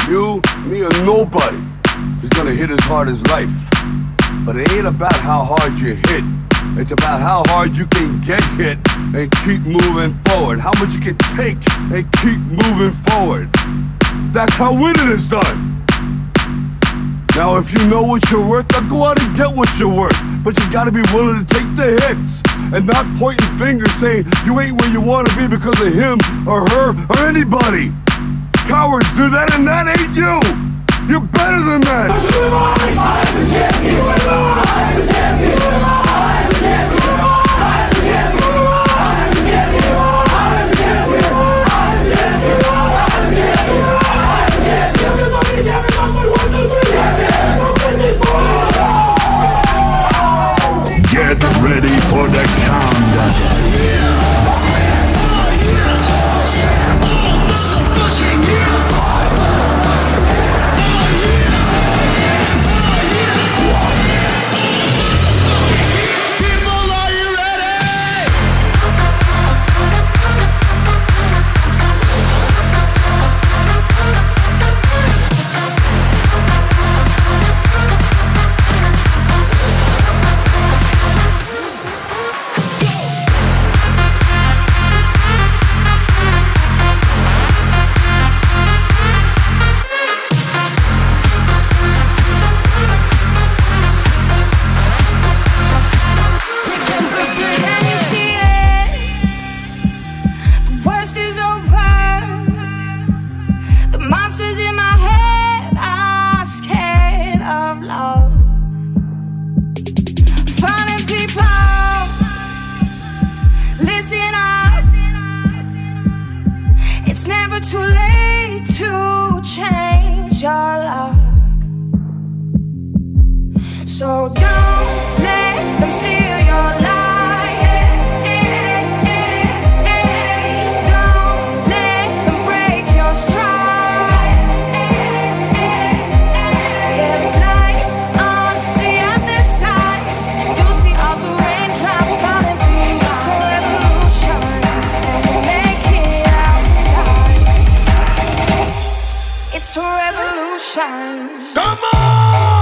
You, me, or nobody is gonna hit as hard as life. But it ain't about how hard you hit. It's about how hard you can get hit and keep moving forward. How much you can take and keep moving forward. That's how winning is done. Now if you know what you're worth, then go out and get what you're worth. But you gotta be willing to take the hits and not pointing fingers saying you ain't where you wanna be because of him or her or anybody. Cowards do that and that ain't you. You're better than that. I'm a champion. I'm a champion. I'm a champion. I'm a champion. I'm a champion. I'm a champion. I'm a champion. I'm a champion. Get ready for the countdown. It's never too late to change your luck. So don't let them steal your life. Don't let them break your stride. There is light on the other side, and you'll see all the raindrops falling through. It's a revolution, and we'll make it out tonight. It's a revolution. Come on!